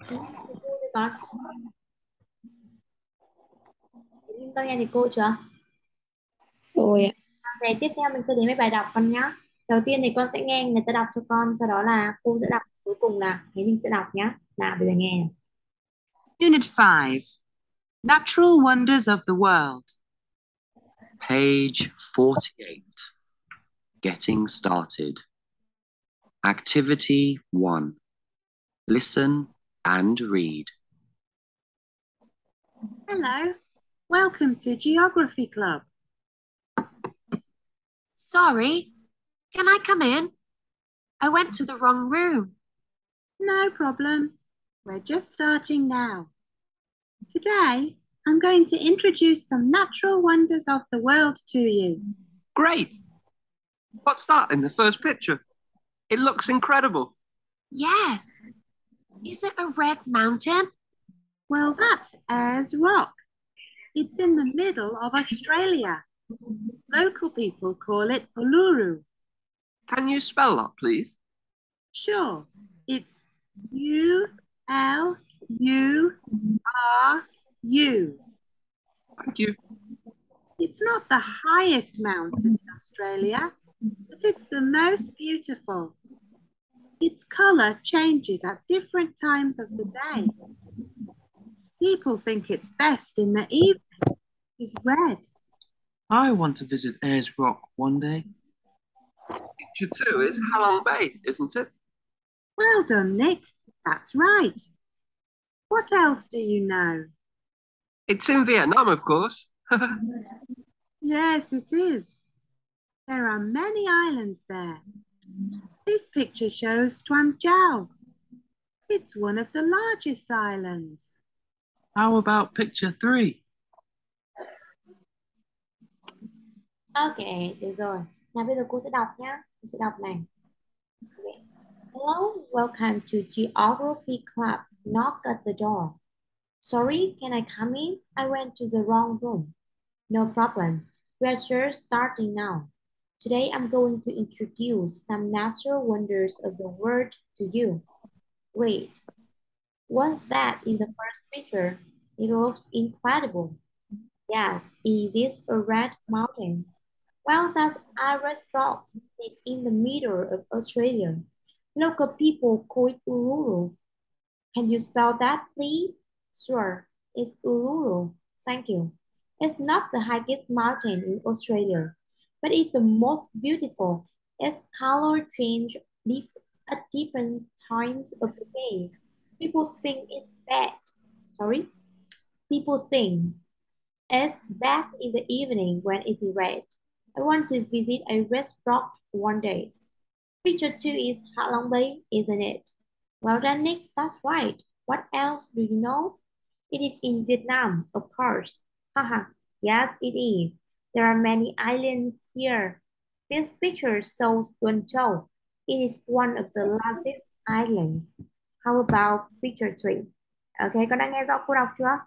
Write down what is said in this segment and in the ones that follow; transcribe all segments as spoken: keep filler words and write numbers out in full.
Ừ, cô đi con. Yên tâm nghe thì cô chưa? Rồi ạ. Về tiếp theo mình sẽ đến với bài đọc con nhá. Đầu tiên thì con sẽ nghe người ta đọc cho con, sau đó là cô sẽ đọc, cuối cùng là thế mình sẽ đọc nhá. Nào bây giờ nghe này. Unit five, Natural Wonders of the World. Page forty-eight. Getting started. Activity one. Listen and read. Hello, welcome to Geography Club. Sorry, can I come in? I went to the wrong room. No problem. We're just starting now. Today, I'm going to introduce some natural wonders of the world to you. Great! What's that in the first picture? It looks incredible. Yes. Is it a red mountain? Well, that's Ayers Rock. It's in the middle of Australia. Local people call it Uluru. Can you spell that, please? Sure, it's U L U R U. Thank you. It's not the highest mountain in Australia, but it's the most beautiful. Its colour changes at different times of the day. People think it's best in the evening. It's red. I want to visit Ayers Rock one day. Picture two is Halong Bay, isn't it? Well done, Nick. That's right. What else do you know? It's in Vietnam, of course. Yes, it is. There are many islands there. This picture shows Tuan Chau. It's one of the largest islands. How about picture three? Ok, được rồi. Nào bây giờ cô sẽ đọc nhá. Cô sẽ đọc này. Okay. Hello, welcome to Geography Club. Knock at the door. Sorry, can I come in? I went to the wrong room. No problem. We're just starting now. Today I'm going to introduce some natural wonders of the world to you. Wait, what's that in the first picture? It looks incredible. Yes, is this a red mountain? Well, that's Ayers Rock. It's in the middle of Australia. Local people call it Uluru. Can you spell that, please? Sure, it's Uluru. Thank you. It's not the highest mountain in Australia, but it's the most beautiful. Its color change dif- at different times of the day. People think it's bad. Sorry? People think it's bad in the evening when it's red. I want to visit a restaurant one day. Picture two is Hạ Long Bay, isn't it? Well done, Nick. That's right. What else do you know? It is in Vietnam, of course. Haha, yes, it is. There are many islands here. This picture shows Tuần Châu. It is one of the largest islands. How about picture three? Ok, con đã nghe rõ cô đọc chưa?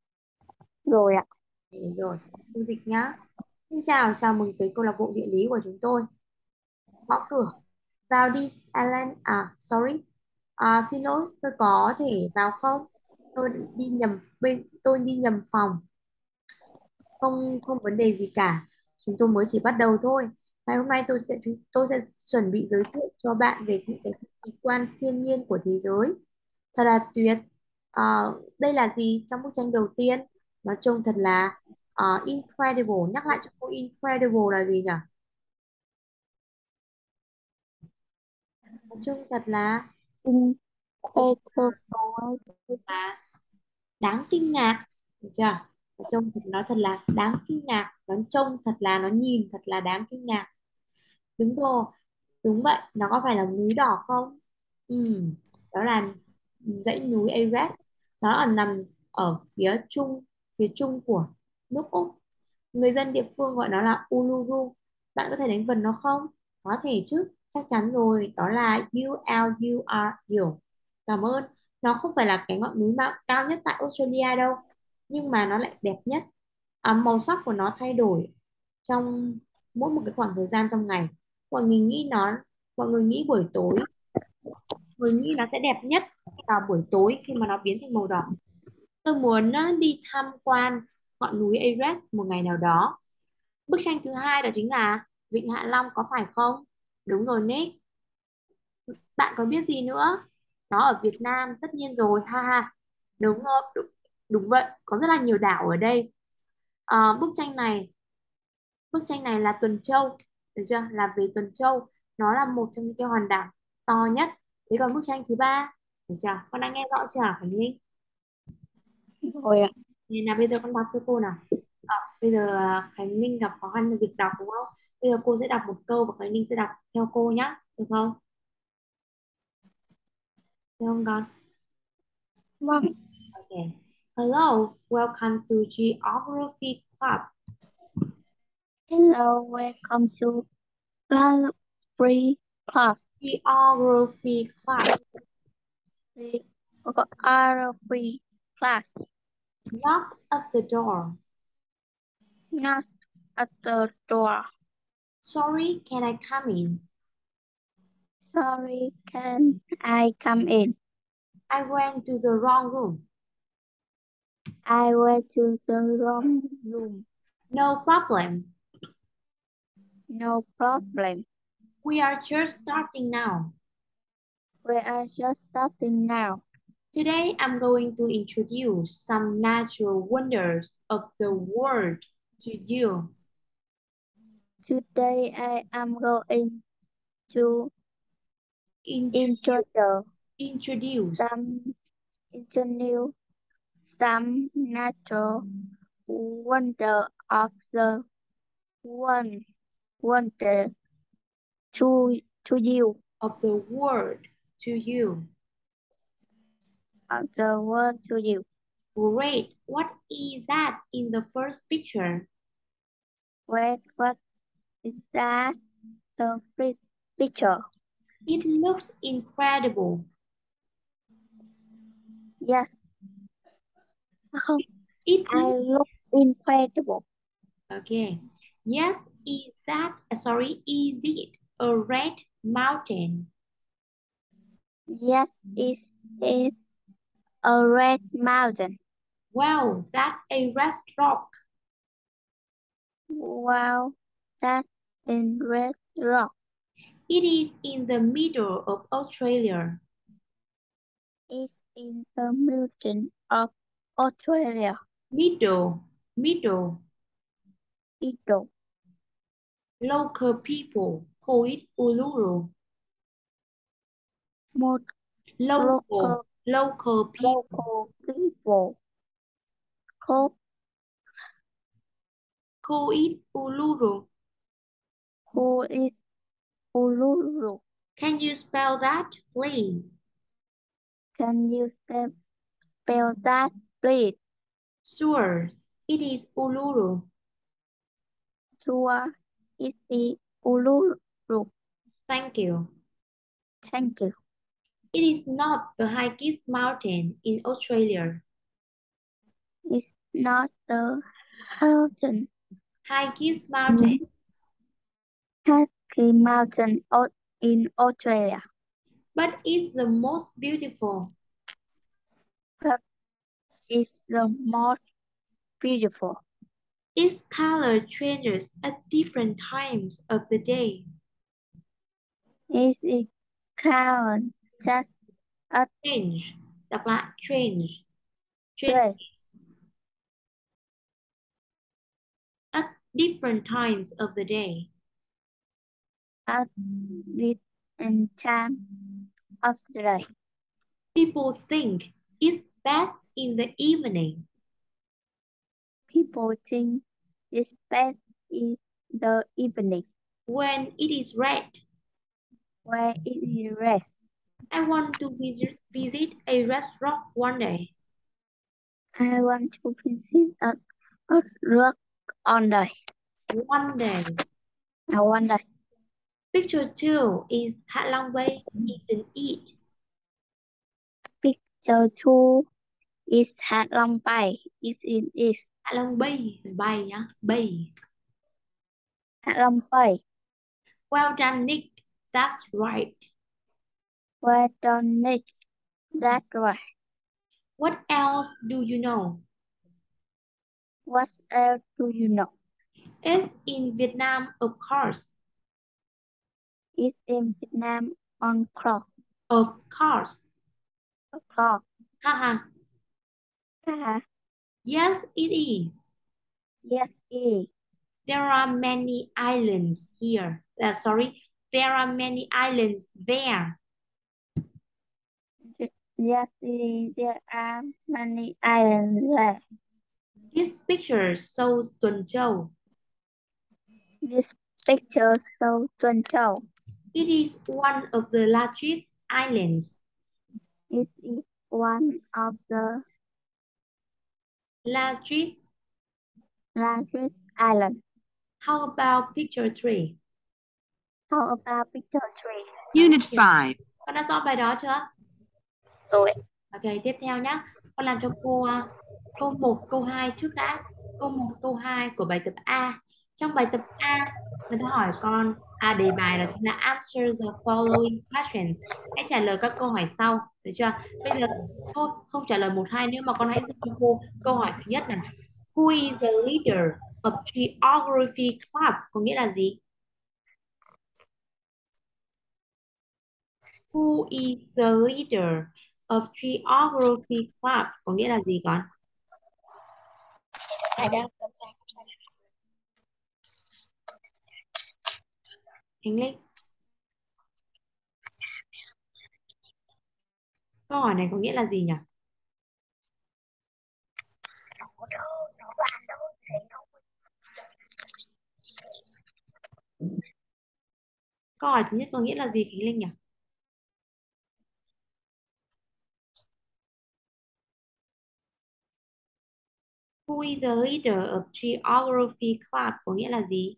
Rồi ạ. Được rồi, cô dịch nhá. Xin chào, chào mừng tới câu lạc bộ địa lý của chúng tôi. Gõ cửa. Vào đi, Alan. À, sorry. À, xin lỗi, tôi có thể vào không? Tôi đi nhầm bên, tôi đi nhầm phòng. Không, không vấn đề gì cả. Chúng tôi mới chỉ bắt đầu thôi. Ngày hôm nay tôi sẽ chúng tôi sẽ chuẩn bị giới thiệu cho bạn về những cái kỳ quan thiên nhiên của thế giới. Thật là tuyệt. À, đây là gì trong bức tranh đầu tiên? Nó trông thật là à, incredible. Nhắc lại cho cô incredible là gì nhỉ? Nói chung thật là Incredible. là đáng kinh ngạc, được chưa? Nó trông thật nó thật là đáng kinh ngạc, nó trông thật là nó nhìn thật là đáng kinh ngạc. Đúng rồi, đúng vậy, nó có phải là núi đỏ không? Ừ, đó là dãy núi Everest. Nó ở nằm ở phía trung phía trung của nước Úc. Người dân địa phương gọi nó là Uluru. Bạn có thể đánh vần nó không? Có thể chứ, chắc chắn rồi, đó là U L U R U. Cảm ơn. Nó không phải là cái ngọn núi mà cao nhất tại Australia đâu, nhưng mà nó lại đẹp nhất. À, màu sắc của nó thay đổi trong mỗi một cái khoảng thời gian trong ngày. Mọi người nghĩ nó mọi người nghĩ buổi tối, người nghĩ nó sẽ đẹp nhất vào buổi tối khi mà nó biến thành màu đỏ. Tôi muốn ờ, đi tham quan ngọn núi Everest một ngày nào đó. Bức tranh thứ hai đó chính là Vịnh Hạ Long, có phải không? Đúng rồi Nick. Bạn có biết gì nữa? Nó ở Việt Nam, tất nhiên rồi, ha ha. Đúng rồi, đúng, đúng vậy, có rất là nhiều đảo ở đây. Ờ, bức tranh này, bức tranh này là Tuần Châu, được chưa? Là về Tuần Châu, nó là một trong những cái hòn đảo to nhất. Thế còn bức tranh thứ ba, được chưa? Con đã nghe rõ chưa hả Khánh Linh? Rồi ạ. Nên là bây giờ con đọc cho cô nào. Ờ, bây giờ à, Khánh Linh gặp khó khăn trong việc đọc đúng không? Bây giờ cô sẽ đọc một câu và Khánh Linh sẽ đọc theo cô nhá, được không? Được không con? Vâng. Okay. Hello, welcome to Geography Club. Hello, welcome to Class Free Class. Geography Club. The R Free Class. Knock at the door. Not at the door. Sorry, can I come in? Sorry, can I come in? I went to the wrong room. I went to the wrong room. No problem. No problem. We are just starting now. We are just starting now. Today I'm going to introduce some natural wonders of the world to you. Today I am going to Introduce. introduce Introduce. some introduce some natural wonder of the one wonder to to you Of the world to you. of the world to you. Great. What is that in the first picture? Wait, what is that? The first picture. It looks incredible. Yes. Oh, It I look incredible. Okay. Yes, is that, uh, sorry, is it a red mountain? Yes, it is a red mountain. Wow, that's a red rock. Wow, that's in red rock. It is in the middle of Australia. It's in the mountain of Australia. Middle, middle. Middle. Local people call it Uluru. More Local, local, local people. local people call, Call it Uluru. who is Uluru. Can you spell that, please? Can you spell spell that, please? Sure, it is Uluru. Sure, it is Uluru. Thank you. Thank you. It is not the highest mountain in Australia. It's not the mountain, Highest mountain, Haski Mountain out in Australia, but it's the most beautiful. but it's the most beautiful. Its color changes at different times of the day. It is count just a Change, đọc lại, change, change dress at different times of the day. at this and time of the day. People think it's best in the evening. People think it's best in the evening When it is red. where it is red. I want to visit, visit a restaurant one day. I want to visit a, a rock on day. One day. I wonder. Picture two is Hạ Long Bay, isn't it? Picture two is Hạ Long Bay. It is it. Hạ Long Bay, bay nhá, bay. Hạ Long Bay. Well done, Nick. That's right. Where done it? That's right. What else do you know? What else do you know? It's in Vietnam, of course. It's in Vietnam on clock. Of course. Clock. Haha. Haha. Yes, it is. Yes, it is. There are many islands here. Uh, sorry, there are many islands there. Yes, it is. There are many islands there. This picture shows Tuần Châu. This picture shows Tuần Châu. It is one of the largest islands. It is one of the Largest. largest islands. How about picture three? How about picture three? Unit five. Con đã rõ bài đó chưa? Rồi. Ok, tiếp theo nhé. Con làm cho cô uh, câu một, câu hai trước đã. Câu một, câu hai của bài tập A. Trong bài tập A, người ta hỏi con, à, đề bài đó chính là answer the following questions. Hãy trả lời các câu hỏi sau, được chưa? Bây giờ thôi, không trả lời một hai nữa mà con hãy dừng cho cô câu hỏi thứ nhất này. Who is the leader of Geography Club? Có nghĩa là gì? Who is the leader of Geography Club? Có nghĩa là gì con? Ai đó? Hình Linh. Câu hỏi này có nghĩa là gì nhỉ? Câu hỏi thứ nhất có nghĩa là gì Khánh Linh nhỉ? Who is the leader of Geography Club? Có nghĩa là gì?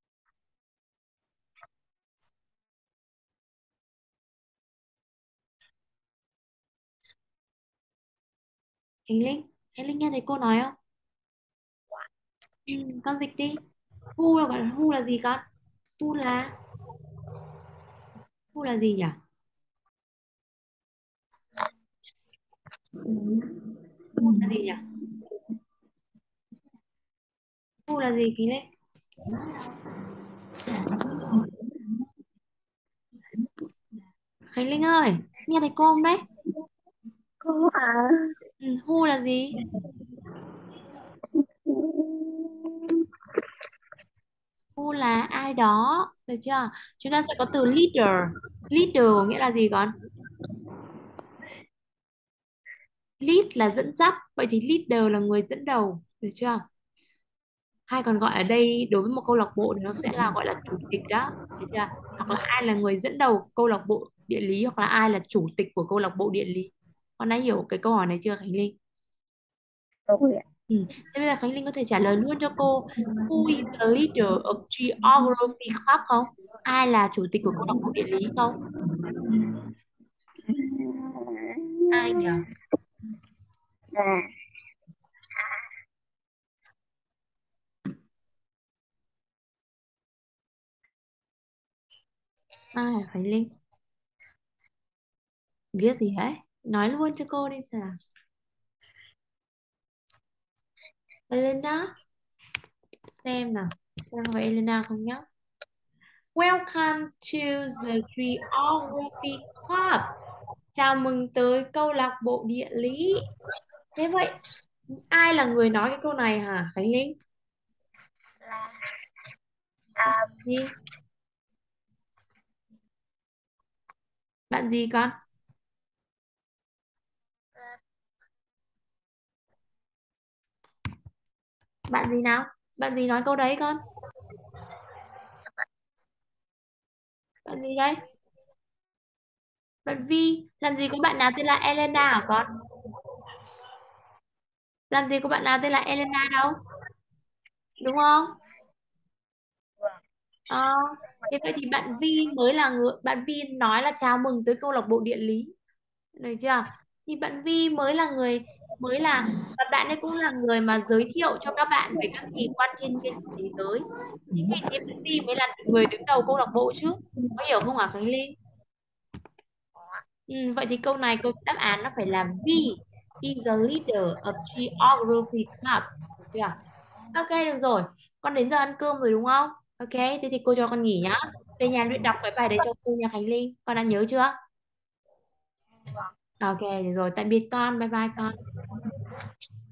Khánh Linh, Khánh Linh nghe thấy cô nói không? Ừ, con dịch đi. Who là gọi là who là gì con? Who là who là gì nhỉ? Who là gì nhỉ? Who là gì Khánh Linh? Khánh Linh ơi, nghe thấy cô không đấy? Cô à. Ừ, who là gì? Who là ai đó, được chưa? Chúng ta sẽ có từ leader. Leader có nghĩa là gì con? Lead là dẫn dắt, vậy thì leader là người dẫn đầu, được chưa? Hay còn gọi ở đây đối với một câu lạc bộ thì nó sẽ là gọi là chủ tịch đó, được chưa? Hoặc là ai là người dẫn đầu câu lạc bộ địa lý, hoặc là ai là chủ tịch của câu lạc bộ địa lý. Con đã hiểu cái câu hỏi này chưa Khánh Linh? Rồi ạ. Ừ. Thế bây giờ Khánh Linh có thể trả lời luôn cho cô Who is the leader of Geography Club không? Ai là chủ tịch của câu lạc bộ địa lý không? Ai nhỉ? Là Ai là Khánh Linh? Biết gì đấy? Nói luôn cho cô đi xem. Elena, xem nào, xem có Elena không nhá. Welcome to the Geography Club. Chào mừng tới câu lạc bộ địa lý. Thế vậy, ai là người nói cái câu này hả Khánh Linh? à, Gì? Bạn gì con? Bạn gì nào? Bạn gì nói câu đấy con? Bạn gì đấy? Bạn Vi. Làm gì có bạn nào tên là Elena hả con? Làm gì có bạn nào tên là Elena đâu? Đúng không? Ờ, thế vậy thì bạn Vi mới là người, bạn Vi nói là chào mừng tới câu lạc bộ địa lý, được chưa? Thì bạn Vi mới là người, mới là, và bạn ấy cũng là người mà giới thiệu cho các bạn về các kỳ quan thiên nhiên của thế giới. Chính vì thế bạn Vi mới là người đứng đầu câu lạc bộ chứ, có hiểu không hả Khánh Ly? Ừ, vậy thì câu này câu đáp án nó phải là B. Is the leader of geography club. Được chưa? Ok, được rồi. Con đến giờ ăn cơm rồi đúng không? Ok, thế thì cô cho con nghỉ nhá. Về nhà luyện đọc cái bài đấy cho cô nhà Khánh Linh. Con đã nhớ chưa? Ok, được rồi. Tạm biệt con. Bye bye con.